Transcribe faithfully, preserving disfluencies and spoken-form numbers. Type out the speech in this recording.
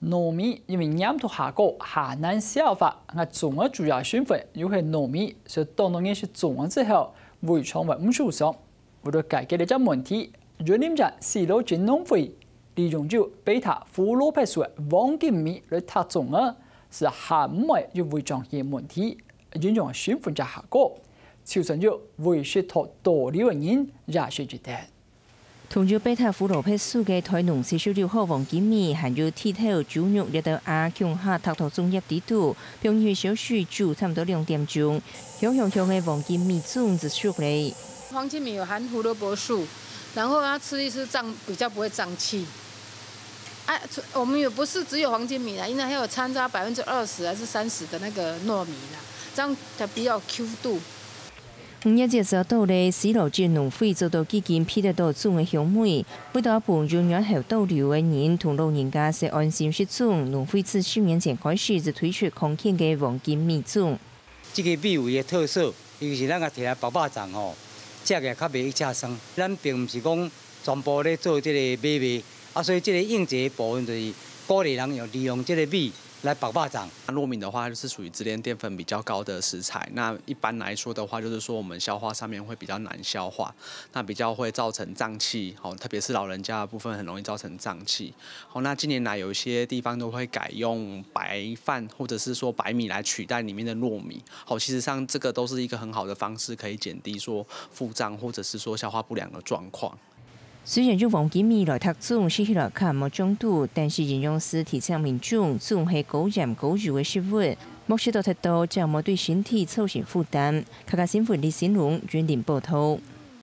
糯米因为染土下高，下难消化，我种嘅主要成分又係糯米，所以當農業是種咗之後，會創為唔受傷。為咗解決呢個問題，越南人試圖將農會利用咗貝塔胡蘿蔔素嘅黃金米嚟搭種嘅，是下唔係要會狀嘅問題，應用成分就下高，超上咗會涉及多料嘅人也是絕對。 同住貝塔胡蘿蔔素嘅台農四十六號黃金米含有鐵頭、豬肉、熱到亞強下塔頭綜合地圖，平均小時煮差唔多兩點鐘。香香香嘅黃金米種就熟嘞。 黃金米有含胡蘿蔔素，然後它吃一吃脹比較不會脹氣。啊，我們也不是只有黃金米啦，因為還有摻雜百分之二十還是三十的那個糯米啦，這樣才比較 Q 度。 五一節就到咧，史羅節農會做到基建批得到種嘅香梅，為咗幫助養後倒流嘅人同老人家食安心食種，農會自十年前開始就推出康健嘅黃金米種。 這個米為嘅特色，尤其是咱個摕來包肉粽吼，食起來較袂食酸。咱並唔是講全部咧做這個米米，啊，所以這個應節部分就是鼓勵人用利用這個米。 來包肉粽。 糯米的話，就是屬於支鏈澱粉比較高的食材。那一般來說的話，就是說我們消化上面會比較難消化，那比較會造成脹氣。好，特別是老人家的部分，很容易造成脹氣。好，那近年來有一些地方都會改用白飯或者是說白米來取代裡面的糯米。好，其實上這個都是一個很好的方式，可以減低說腹脹或者是說消化不良的狀況。 雖然用黃金米來搭種是起來較冇中度，但是營養師提倡民眾種係高鹽高油嘅食物，目前都睇到就冇對身體造成負擔。客家新聞李新龍遠點報道。